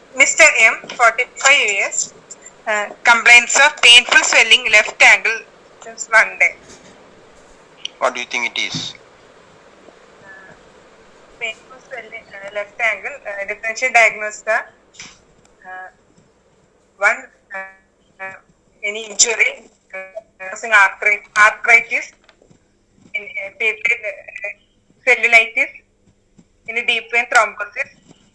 Mr. M, 45 years, complaints of painful swelling left ankle since 1 day. What do you think it is? Painful swelling left ankle, differential diagnosis one any injury causing arthritis, in cellulitis, in a deep vein thrombosis.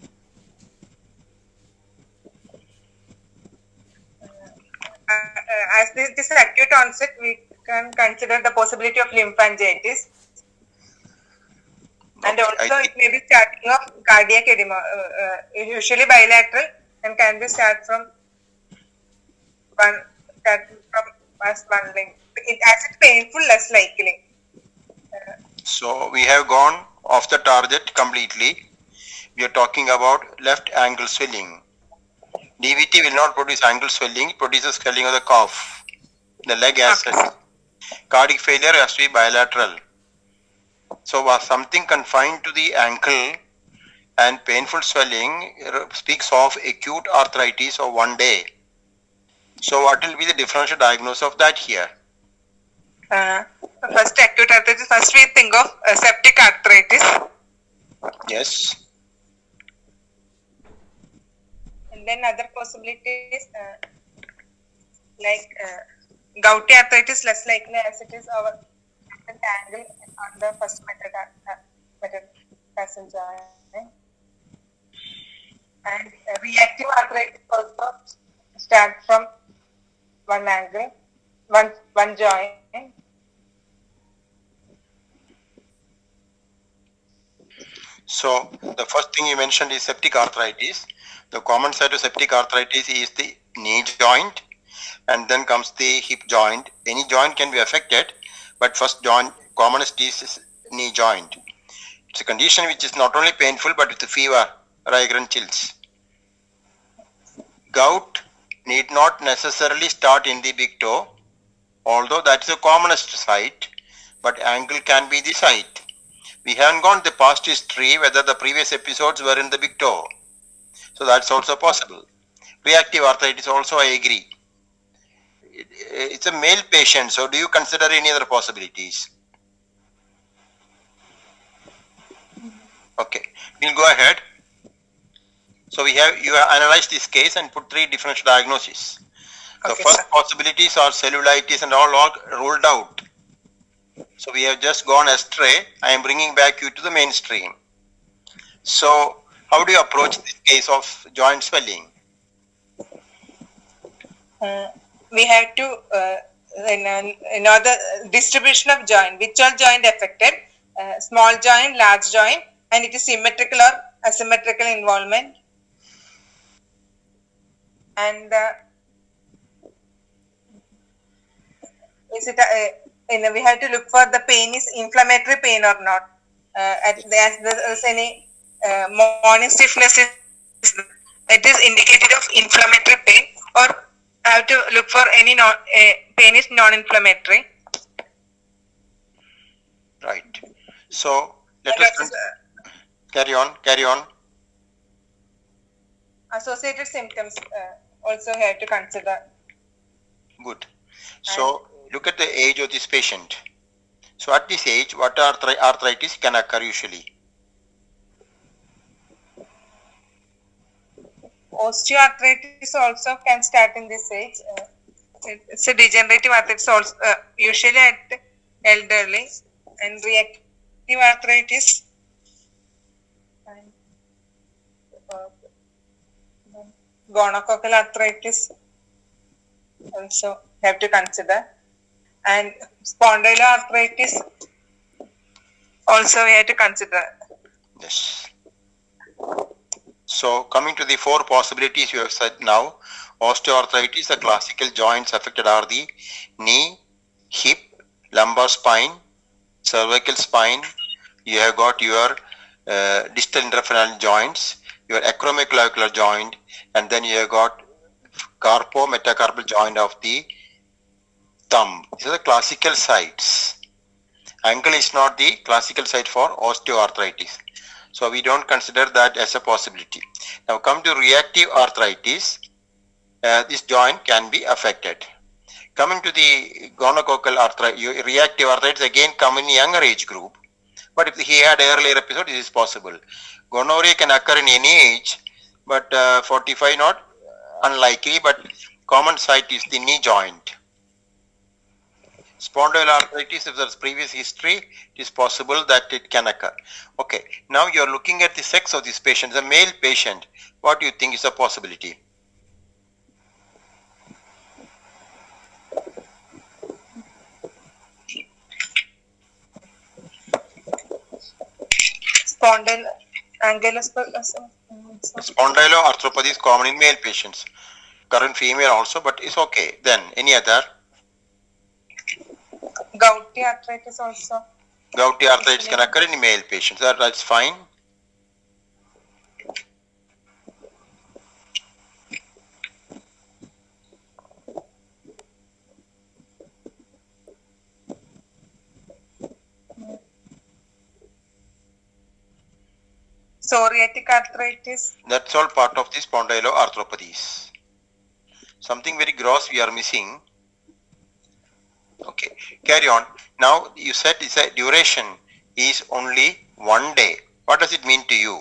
As this is acute onset, we can consider the possibility of lymphangitis. And also it may be starting of cardiac edema, usually bilateral, and can be start from one link. As it's painful, less likely. So we have gone off the target completely. We are talking about left ankle swelling. DVT will not produce ankle swelling, it produces swelling of the calf, the leg as well. Cardiac failure has to be bilateral. So something confined to the ankle and painful swelling speaks of acute arthritis of 1 day. So what will be the differential diagnosis of that here? First acute arthritis, first we think of septic arthritis. Yes. And then other possibilities like gouty arthritis, less likely as it is our angle on the first metatarsal joint. And reactive arthritis also start from one angle, one joint. So the first thing you mentioned is septic arthritis. The common site of septic arthritis is the knee joint, and then comes the hip joint. Any joint can be affected, but first joint commonest is knee joint. It's a condition which is not only painful but with fever, recurrent chills. Gout need not necessarily start in the big toe, although that is the commonest site, but ankle can be the site. We haven't gone the past history whether the previous episodes were in the big toe. So that's also possible. Reactive arthritis also I agree. It's a male patient, so do you consider any other possibilities? Okay, we'll go ahead. So you have analyzed this case and put 3 differential diagnoses. The first possibilities are cellulitis and all ruled out. So we have just gone astray. I am bringing back you to the mainstream. So how do you approach this case of joint swelling? We have to know the distribution of joint, which all joint affected, small joint, large joint, and it is symmetrical or asymmetrical involvement. And is it we have to look for the pain is inflammatory pain or not. As there is any morning stiffness, it is indicated of inflammatory pain, or have to look for any pain is non-inflammatory. Right. So let us carry on. Associated symptoms also have to consider. Good. So look at the age of this patient. So at this age, what arthritis can occur usually? Osteoarthritis also can start in this age. It's a degenerative arthritis also, usually at elderly, and reactive arthritis and gonococcal arthritis also have to consider, and spondyloarthritis also we have to consider. Yes. So coming to the 4 possibilities you have said now, osteoarthritis, the classical joints affected are the knee, hip, lumbar spine, cervical spine. You have got your distal interference joints, your acromioclavicular joint, and then you have got carpo-metacarpal joint of the thumb. These are the classical sites. Ankle is not the classical site for osteoarthritis. So we don't consider that as a possibility. Now come to reactive arthritis. This joint can be affected. Coming to the gonococcal arthritis, reactive arthritis again come in younger age group. But if he had earlier episode, it is possible. Gonorrhea can occur in any age, but 45 not unlikely, but common site is the knee joint. Spondyloarthritis, if there's previous history, it is possible that it can occur. Okay, now you are looking at the sex of this patient, the male patient. What do you think is a possibility? Spondyloarthropathy is common in male patients. Current female also, but it's okay. Then any other? Gouty arthritis also. Gouty arthritis can occur in male patients. That's fine. Psoriatic arthritis. That's all part of the spondyloarthropathies. Something very gross we are missing. Okay, carry on. Now you said it's a duration is only 1 day. What does it mean to you?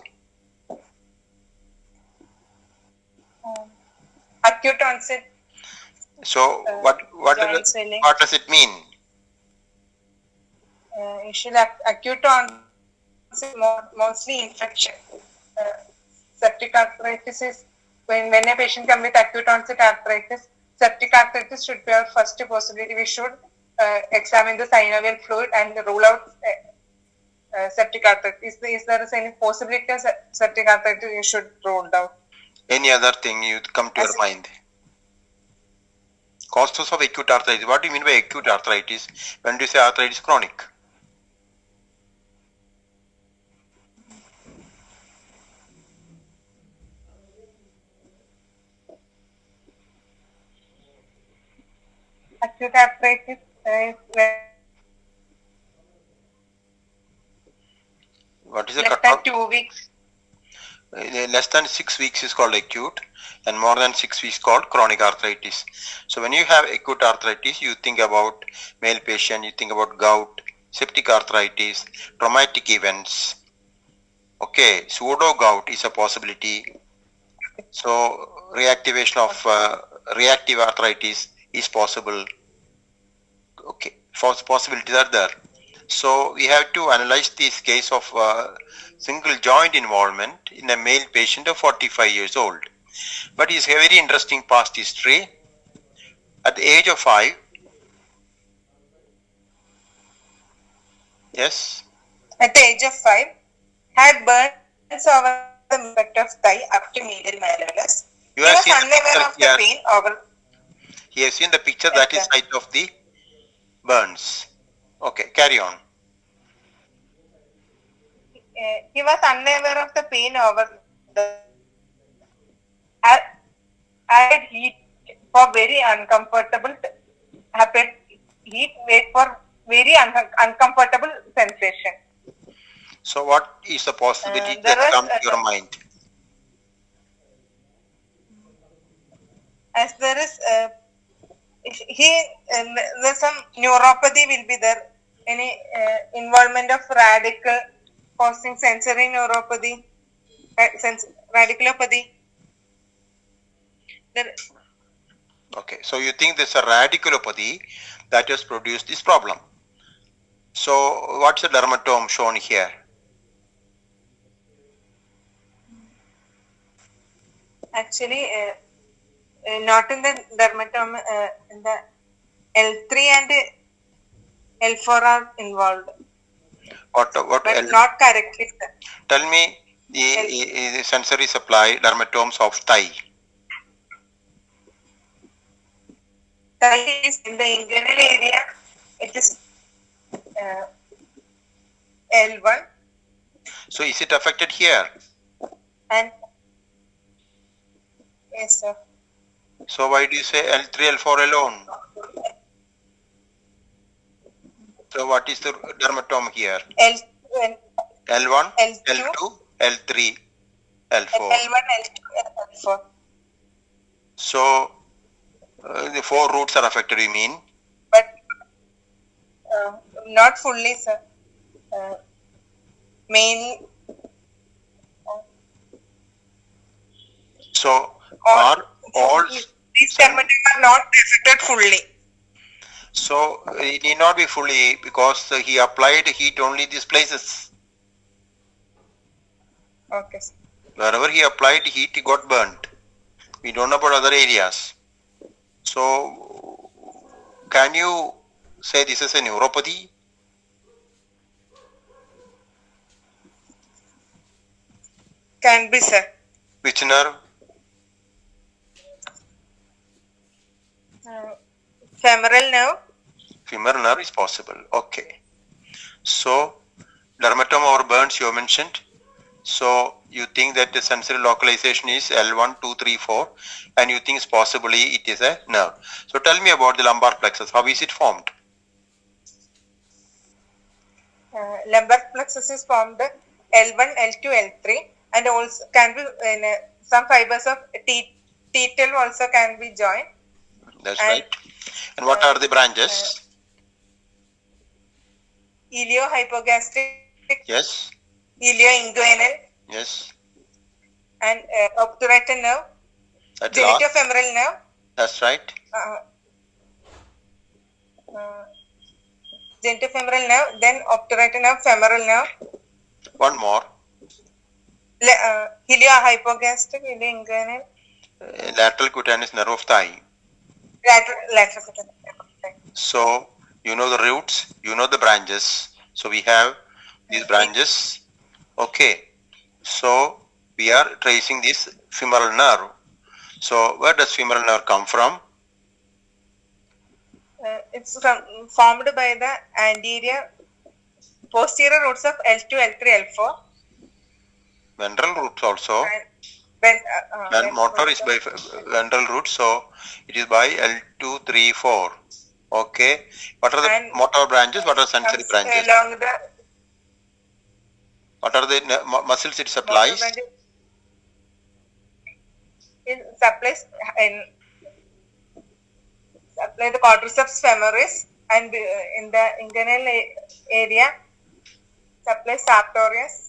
Acute onset. So what does it mean? Usually acute onset, mostly infection. Septic arthritis is when a patient comes with acute onset arthritis. Septic arthritis should be our first possibility. We should examine the synovial fluid and rule out septic arthritis. Is there any possibility of septic arthritis? You should rule out. Any other thing you come to your mind? Causes of acute arthritis. What do you mean by acute arthritis? When do you say arthritis chronic? Acute arthritis is what is the less than 2 weeks. Less than 6 weeks is called acute, and more than 6 weeks called chronic arthritis. So when you have acute arthritis, you think about male patient, you think about gout, septic arthritis, traumatic events. Okay, pseudo gout is a possibility. So reactivation of reactive arthritis is possible. Okay, false possibilities are there. So we have to analyze this case of single joint involvement in a male patient of 45 years old. But he has a very interesting past history. At the age of 5, yes? At the age of 5, had burns over the midsection of thigh up to medial malleolus. He was unaware of the pain over. He has seen the picture, that is site of the burns. Okay, carry on. He was unaware of the pain over the added heat for very uncomfortable uncomfortable sensation. So what is the possibility that comes to your mind? As there is there's some neuropathy will be there. Any involvement of radical causing sensory neuropathy, radiculopathy. Okay, so you think there's a radiculopathy that has produced this problem. So what's the dermatome shown here? Actually, not in the dermatome, in the L3 and L4 are involved. What but not correctly, sir. Tell me the sensory supply dermatomes of thigh. Thigh is in the inguinal area. It is L1. So is it affected here? And yes, sir. So why do you say L3, L4 alone? So what is the dermatome here? L1, L1, L2, L2, L3, L4. L1, L2, L4. So the 4 roots are affected, you mean? But not fully, sir. Mainly. So are all These terminals are not affected fully. So it need not be fully, because he applied heat only these places. Okay, sir. Wherever he applied heat, he got burnt. We don't know about other areas. So can you say this is a neuropathy? Can be, sir. Which nerve? Femoral nerve. Femoral nerve is possible. Okay. So dermatoma or burns you have mentioned. So you think that the sensory localization is L1, 2, 3, 4, and you think possibly it is a nerve. So tell me about the lumbar plexus. How is it formed? Lumbar plexus is formed L1, L2, L3, and also can be in some fibers of T12 also can be joined. That's right. And what are the branches? Iliohypogastric. Yes. Ilioinguinal. Yes. And obturator nerve. That's last. Genitofemoral nerve. That's right. Genitofemoral nerve, then obturator nerve, femoral nerve. One more. Iliohypogastric, ilioinguinal. Lateral cutaneous nerve of thigh. Lateral cutaneous nerve of thigh. So you know the roots, you know the branches. So we have these branches. Okay. So we are tracing this femoral nerve. So where does femoral nerve come from? It's formed by the anterior, posterior roots of L2, L3, L4. Ventral roots also. And motor is by ventral roots, so it is by L2, 3, 4. Okay. What are the motor branches? What are sensory branches? Along the what are the muscles it supplies? It supplies supply the quadriceps femoris, and in the inguinal area supplies sartorius.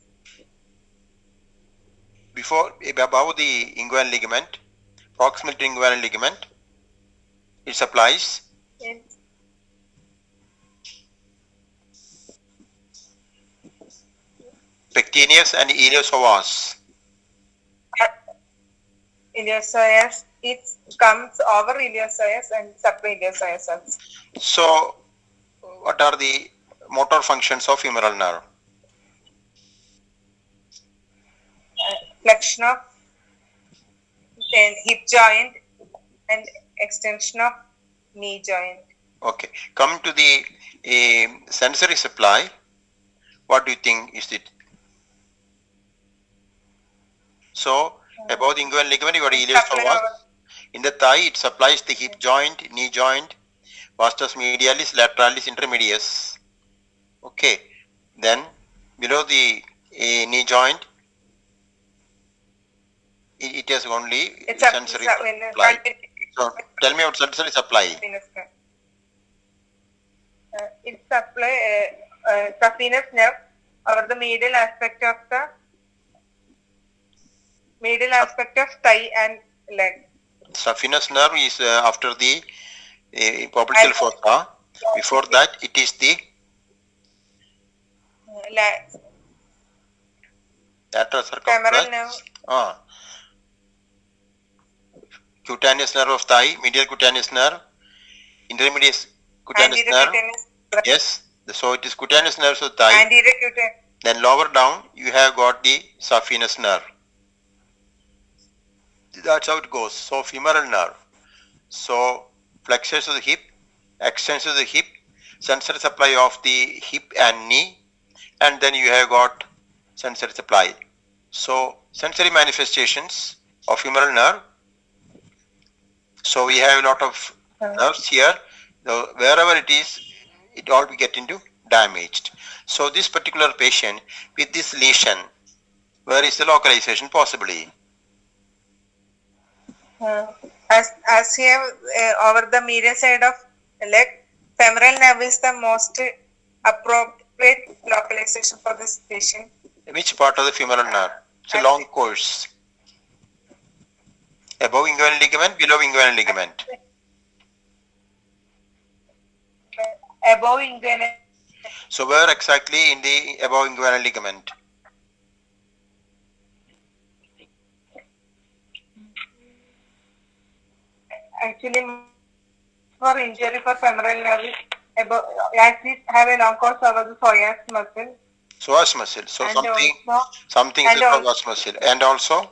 Above the inguinal ligament, proximal to inguinal ligament, it supplies pectineus and iliopsoas. Iliopsoas, it comes over iliopsoas and subiliopsoas also. So what are the motor functions of femoral nerve? Flexion of hip joint and extension of knee joint. Okay. Come to the sensory supply. What do you think is it? So above the inguinal ligament, you got iliopsoas. In the thigh, it supplies the hip joint, knee joint, vastus medialis, lateralis, intermedius. Okay. Then below the knee joint, it has only sensory supply. So tell me about sensory supply. It supply saphenous nerve over the medial aspect of thigh and leg. Saphenous nerve is after the popliteal fossa. Before that, it is the lateral circumflex. Cutaneous nerve of thigh, medial cutaneous nerve, intermediate cutaneous nerve. Yes, so it is cutaneous nerves of thigh. Then lower down, you have got the saphenous nerve. That's how it goes. So femoral nerve. So flexors of the hip, extensors of the hip, sensory supply of the hip and knee, and then you have got sensory supply. So sensory manifestations of femoral nerve. So we have a lot of nerves here. So wherever it is, it all will get into damaged. So this particular patient with this lesion, Where is the localization possibly? As here over the medial side of leg, femoral nerve is the most appropriate localization for this patient. Which part of the femoral nerve? It's a long course. Above inguinal ligament, below inguinal ligament. Above inguinal. So where exactly in the above inguinal ligament? Actually, for injury for femoral nerve, above, at least have a long course over the psoas muscle. Psoas muscle. So And something is the psoas muscle. And also?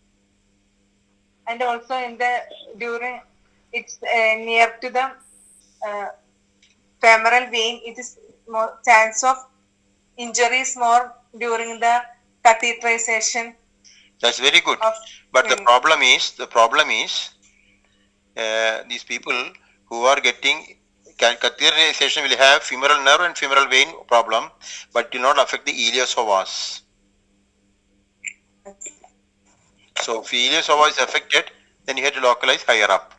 And also in the during it's near to the femoral vein. It is more chance of injuries more during the catheterization. That's very good. But the problem is these people who are getting catheterization will have femoral nerve and femoral vein problem, but it will not affect the iliopsoas. So if iliopsoas is affected, then you have to localize higher up.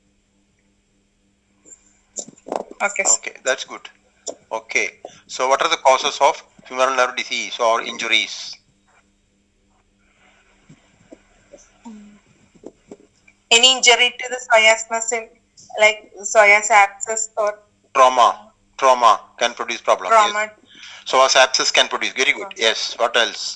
Okay. Okay, that's good. Okay. So what are the causes of femoral nerve disease or injuries? Any injury to the psoas muscle, like psoas abscess or Trauma can produce problem. trauma. Yes. Psoas abscess can produce. Very good. Yes. What else?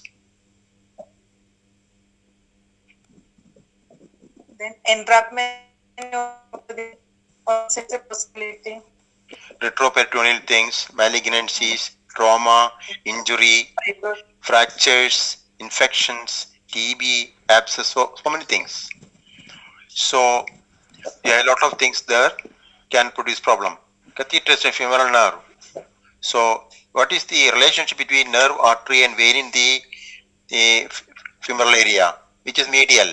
Then entrapment of the such a possibility. Retroperitoneal things, malignancies, trauma, injury, fractures, infections, TB, abscess, so many things. So, yeah, a lot of things there can produce problem. Catheterization femoral nerve. So, what is the relationship between nerve, artery and vein in the femoral area, which is medial?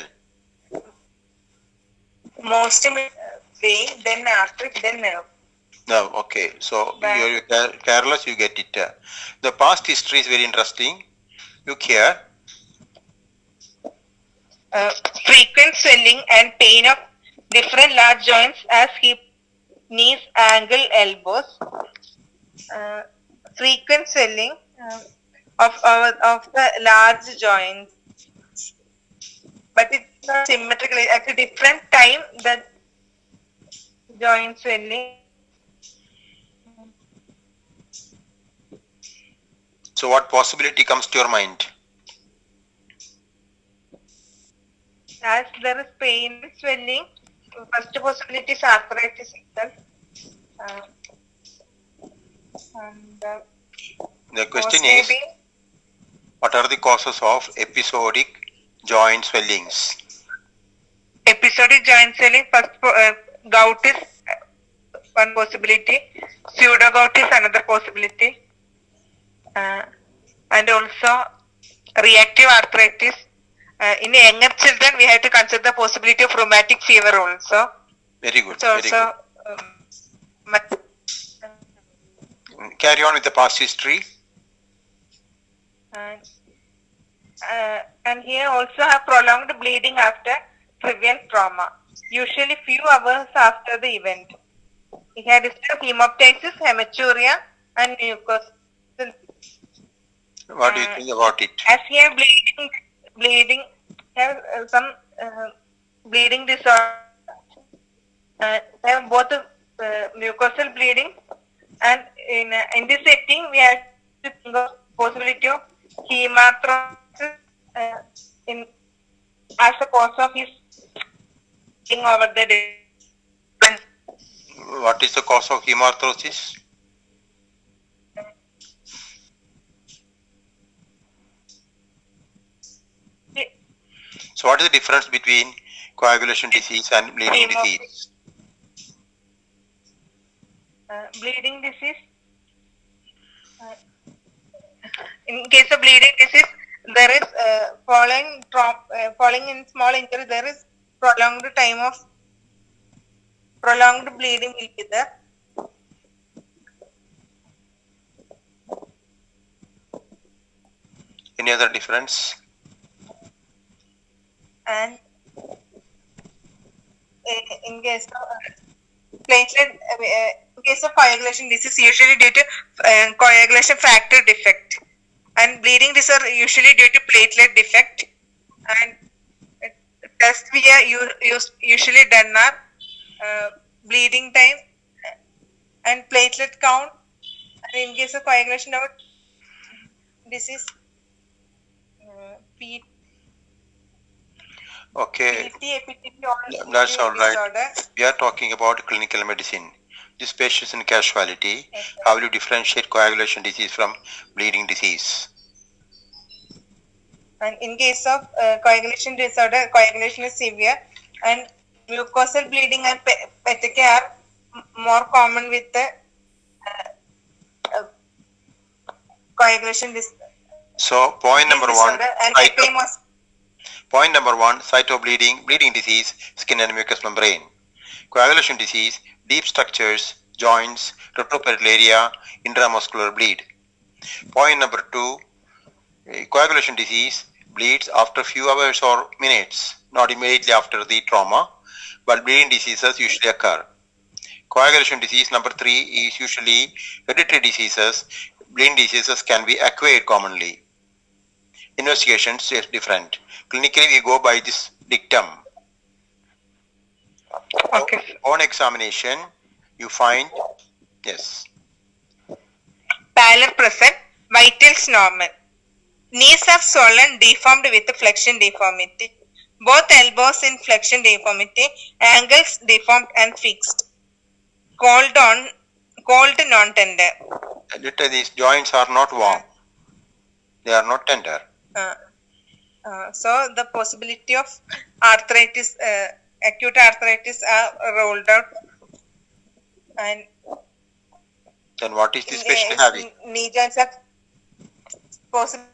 Most vein, then artery, then nerve. No, okay. So, you're careless, you get it. The past history is very interesting. Look here. Frequent swelling and pain of different large joints as hip, knees, ankle, elbows. Frequent swelling of the large joints, but it's not symmetrically. At a different time, the joint swelling. So, what possibility comes to your mind? As there is pain, swelling, first possibility is arthritis itself. The question is, what are the causes of episodic joint swellings? Episodic joint swelling, first gout is one possibility, pseudo gout is another possibility, and also reactive arthritis. In younger children, we have to consider the possibility of rheumatic fever also. Very good. So very good. Carry on with the past history. And here also have prolonged bleeding after trivial trauma, usually few hours after the event. He had history of hemoptysis, hematuria, and mucosal. What do you think about it? As he have bleeding, have some bleeding disorder. Have both mucosal bleeding, and in this setting we have to think of possibility of hematoma as a cause of his bleeding over the day. What is the cause of hemarthrosis? So what is the difference between coagulation disease and bleeding disease? Bleeding disease. In case of bleeding disease, there is falling in small injury. There is prolonged bleeding will be there. Any other difference? and in case of platelet, in case of coagulation, this is usually due to coagulation factor defect, and bleeding disorder usually due to platelet defect. And tests we are usually done are bleeding time and platelet count. And in case of coagulation, this is PT. Okay, PT, that's all right. We are talking about clinical medicine. This patient's in casualty. Yes, how will you differentiate coagulation disease from bleeding disease? And in case of coagulation disorder, coagulation is severe, and mucosal bleeding and petechiae are more common with the coagulation disorder. So point number one. And Point number one, cytobleeding, bleeding disease, skin and mucous membrane. Coagulation disease, deep structures, joints, retroperitoneal area, intramuscular bleed. Point number two, coagulation disease bleeds after few hours or minutes, not immediately after the trauma, but bleeding diseases usually occur. Coagulation disease number three is usually hereditary diseases. Bleeding diseases can be acquired commonly. Investigations is different. Clinically, we go by this dictum. okay. On examination, you find, yes. Pallor present, vitals normal. Knees are swollen, deformed with flexion deformity. Both elbows in flexion deformity, ankles deformed and fixed. Cold non-tender. These joints are not warm. They are not tender. So the possibility of arthritis, acute arthritis are ruled out. And then what is this patient having? Knee joints are possible.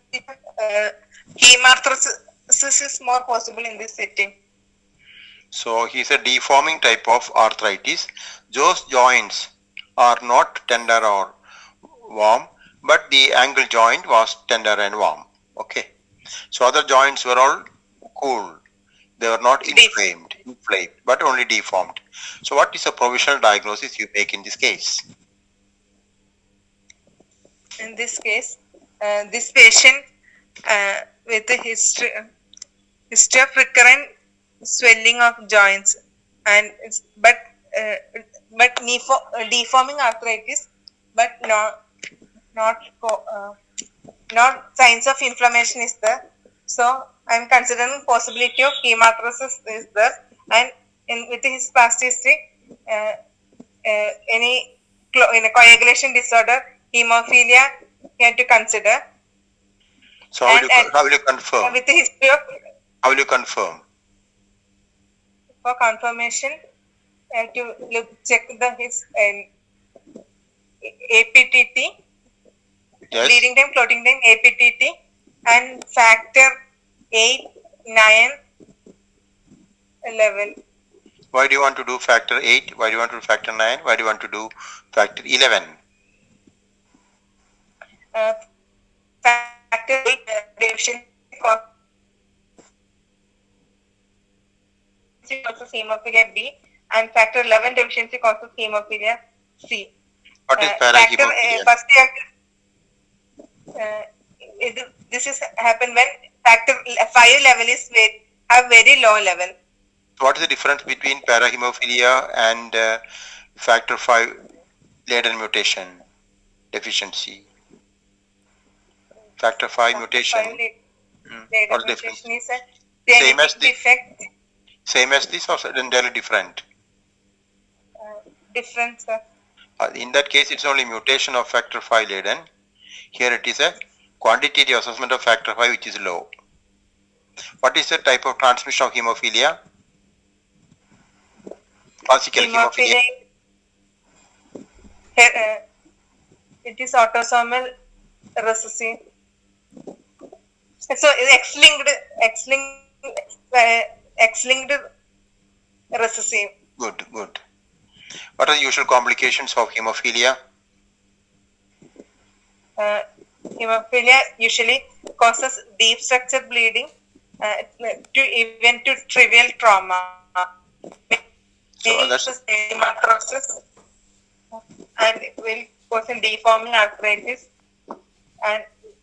Hemarthrosis is more possible in this setting. So he is a deforming type of arthritis. Those joints are not tender or warm, but the ankle joint was tender and warm. Okay. So other joints were all cool. They were not inflamed, but only deformed. So what is the provisional diagnosis you make in this case? In this case, this patient with a history of recurrent swelling of joints, and but deforming arthritis, but not signs of inflammation is there. So I am considering possibility of hemarthrosis is there, and with his past history, any in a coagulation disorder, hemophilia, you have to consider. So how will you confirm? With the history of, how will you confirm? For confirmation, you have to check his APTT, yes. Bleeding time, clotting time, APTT, and factor 8, 9, 11. Why do you want to do factor 8? Why do you want to do factor 9? Why do you want to do factor 11? Factor 8 deficiency causes hemophilia B, and factor 11 deficiency causes hemophilia C. What is parahemophilia? This is happen when factor 5 level is have very low level. What is the difference between parahemophilia and factor 5 Leiden mutation deficiency? Factor 5 mutation. What is the difference? Is a same as defect. Same as this or entirely different? Different, sir. In that case, it's only mutation of factor 5 Leiden. Here it is a quantitative assessment of factor 5 which is low. What is the type of transmission of hemophilia? Classical hemophilia. It is autosomal recessive. So X-linked recessive. Good, good. What are the usual complications of hemophilia? Hemophilia usually causes deep structure bleeding to trivial trauma. So that's process, and it will cause a deforming arthritis and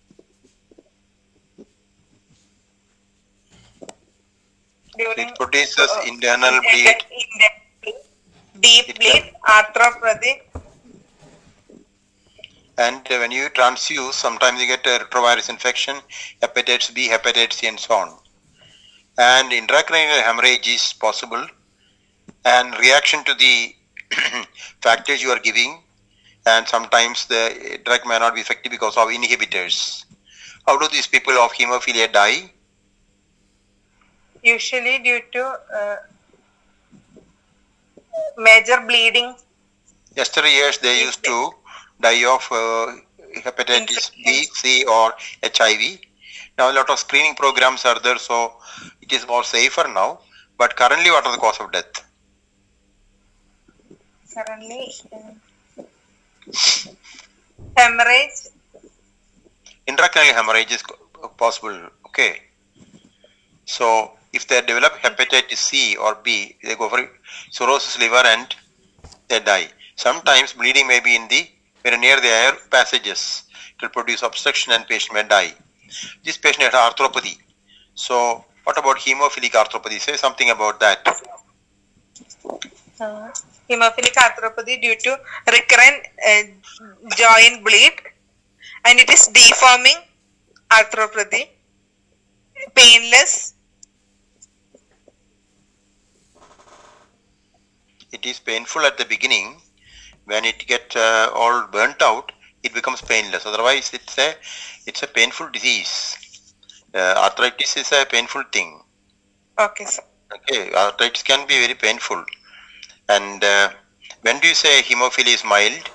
during it produces internal bleed. Deep bleed, arthropathy. And when you transfuse, sometimes you get a retrovirus infection, hepatitis B, hepatitis C, and so on. And intracranial hemorrhage is possible, and reaction to the factors you are giving, and sometimes the drug may not be effective because of inhibitors. How do these people of hemophilia die? Usually due to major bleeding. Yesterday years they used to die of hepatitis B, C, or HIV. Now a lot of screening programs are there, so it is more safer now. But currently, what are the cause of death? Currently, hemorrhage. Intracranial hemorrhage is possible. Okay. So if they develop hepatitis C or B, they go for cirrhosis liver and they die. Sometimes bleeding may be in the very near the air passages. It will produce obstruction and patient may die. This patient had arthropathy. So what about hemophilic arthropathy? Say something about that. Hemophilic arthropathy due to recurrent joint bleed, and it is deforming arthropathy, painless. It is painful at the beginning. When it gets all burnt out, it becomes painless. Otherwise, it's a painful disease. Arthritis is a painful thing. Okay, sir. Okay, arthritis can be very painful. And when do you say hemophilia is mild?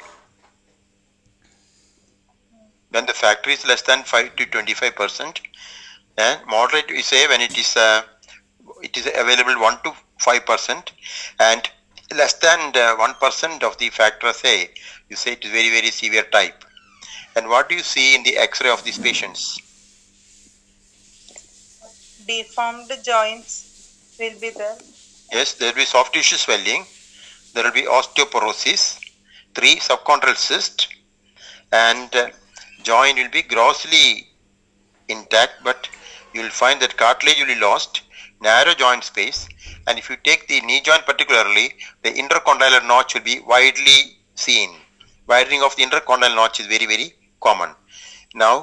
When the factor is less than 5 to 25%. And moderate, we say when it is available 1 to 5%, and less than 1% of the factor A, you say it is very, very severe type. And what do you see in the X-ray of these patients? Deformed joints will be there. Yes, there will be soft tissue swelling. There will be osteoporosis, 3 subchondral cysts, and joint will be grossly intact, but you will find that cartilage will be lost, narrow joint space, and if you take the knee joint particularly, the intercondylar notch will be widely seen. Widening of the intercondylar notch is very, very common. Now,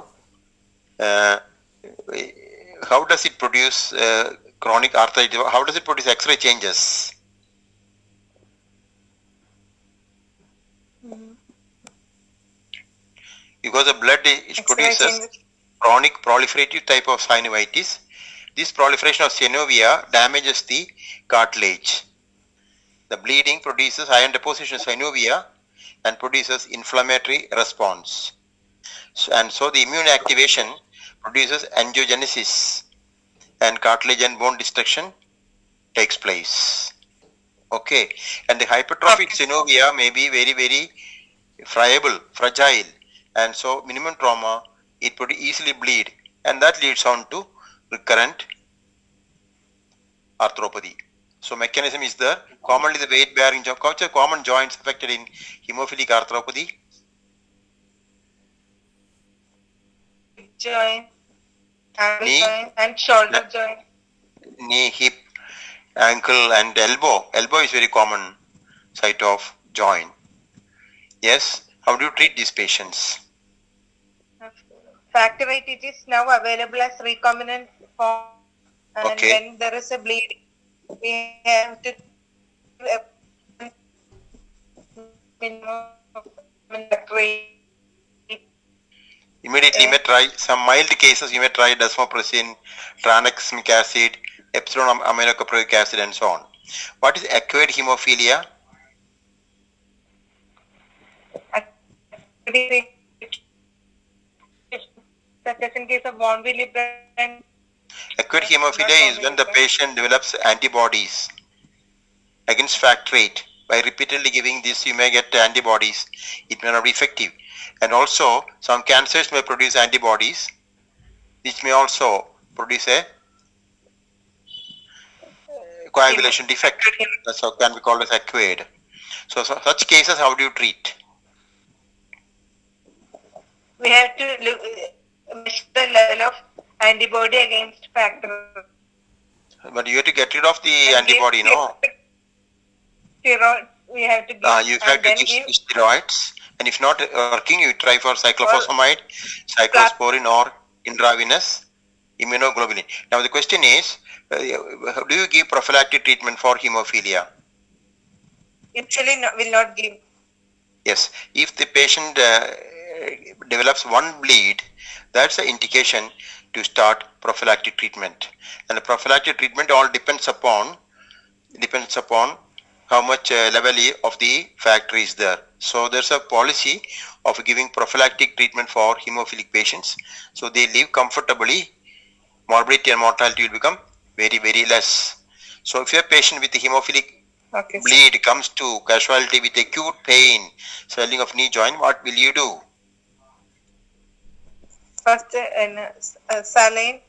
how does it produce chronic arthritis? How does it produce X-ray changes? Because the blood produces chronic proliferative type of synovitis. This proliferation of synovia damages the cartilage. The bleeding produces iron deposition of synovia and produces inflammatory response. So the immune activation produces angiogenesis and cartilage and bone destruction takes place. Okay, and the hypertrophic synovia may be very, very fragile, and so minimum trauma, it would easily bleed, and that leads on to recurrent arthropathy. So mechanism is there. Commonly the weight bearing joint, common joints affected in hemophilic arthropathy. Joint, knee, joint, and shoulder joint. Knee, hip, ankle, and elbow. Elbow is very common site of joint. Yes. How do you treat these patients? Factor VIII, it is now available as recombinant form, and when there is a bleeding, we have to immediately you may try some mild cases. You may try desmopressin, tranexamic acid, epsilon aminocaproic acid, and so on. What is acquired hemophilia? Such as in case of von Willebrand. Acquired hemophilia is when the patient develops antibodies against factor VIII. By repeatedly giving this, you may get antibodies. It may not be effective. And also, some cancers may produce antibodies, which may also produce a coagulation defect. That's how can be called as acquired. So such cases, how do you treat? We have to measure the level of antibody against factor. But you have to get rid of the antibody, no? Steroid, we have to give. You have to give steroids, and if not working, you try for cyclophosphamide, cyclosporin, or intravenous immunoglobulin. Now the question is, do you give prophylactic treatment for hemophilia? Usually will not give. Yes, if the patient develops one bleed, that's an indication to start prophylactic treatment. And the prophylactic treatment all depends upon how much level of the factor is there. So there's a policy of giving prophylactic treatment for hemophilic patients. So they live comfortably, morbidity and mortality will become very, very less. So if your patient with hemophilic bleed comes to casualty with acute pain, swelling of knee joint, what will you do? First, saline.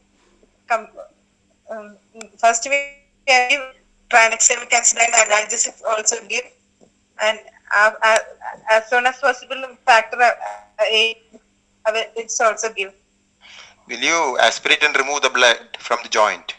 First, we give tranexamic acid and analgesic also give, and as soon as possible, factor A, it's also give. Will you aspirate and remove the blood from the joint?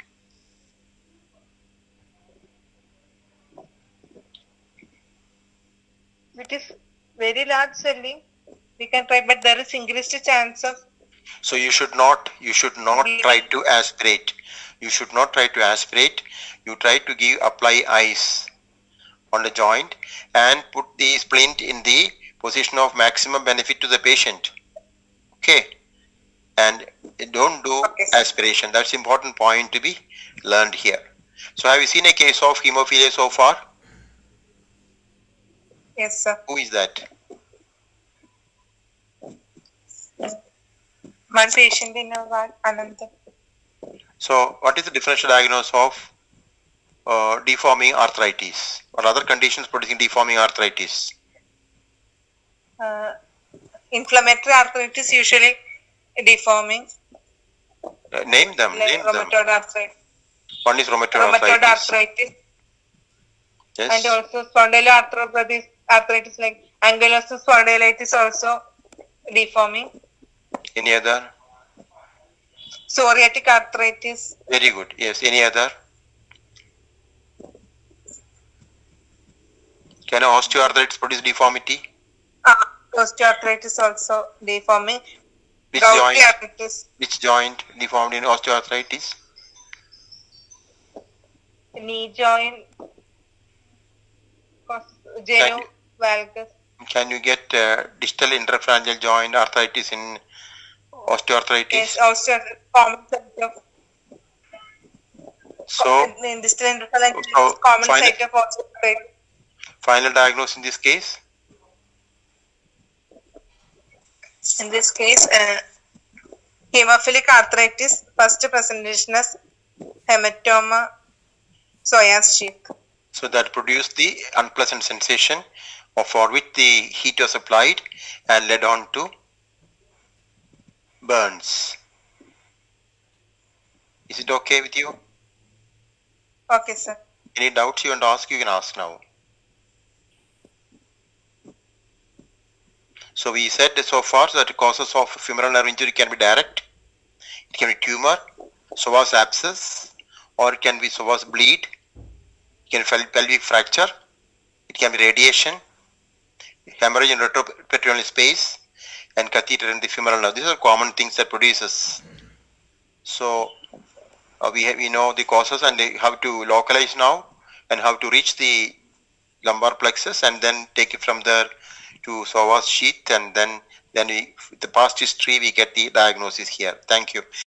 It is very large swelling. We can try, but there is increased chance of. So you should not try to aspirate. You should not try to aspirate. You try to apply ice on the joint and put the splint in the position of maximum benefit to the patient. Okay. And don't do aspiration. That's important point to be learned here. So have you seen a case of hemophilia so far? Yes, sir. Who is that? One patient in our ward, Ananta. So what is the differential diagnosis of deforming arthritis or other conditions producing deforming arthritis? Inflammatory arthritis usually deforming. Name them. Like name rheumatoid them. arthritis. One is rheumatoid arthritis. Yes. And also spondyloarthritis like ankylosing spondylitis also deforming. Any other? Psoriatic arthritis. Very good. Yes. Any other? Can osteoarthritis produce deformity? Osteoarthritis also deforming. Which joint? Arthritis. Which joint deformed in osteoarthritis? Knee joint. Genu valgus. Can you get distal interphalangeal joint arthritis in osteoarthritis? Yes, osteoarthritis. Common site of. So, in distal interphalangeal common site of osteoarthritis. Final diagnosis in this case? In this case, hemophilic arthritis, first presentation as hematoma, Sway's sheath. So that produced the unpleasant sensation for which the heat was applied and led on to burns. Is it okay with you? Okay, sir. Any doubts you want to ask, you can ask now. So we said so far that the causes of femoral nerve injury can be direct, it can be tumor, psoas abscess, or it can be psoas bleed, it can be pelvic fracture, it can be radiation, hemorrhage in retroperitoneal space, and catheter in the femoral nerve. These are common things that produces. So we know the causes and how to localize now and how to reach the lumbar plexus and then take it from there to psoas sheath, and then the past history we get the diagnosis here. Thank you.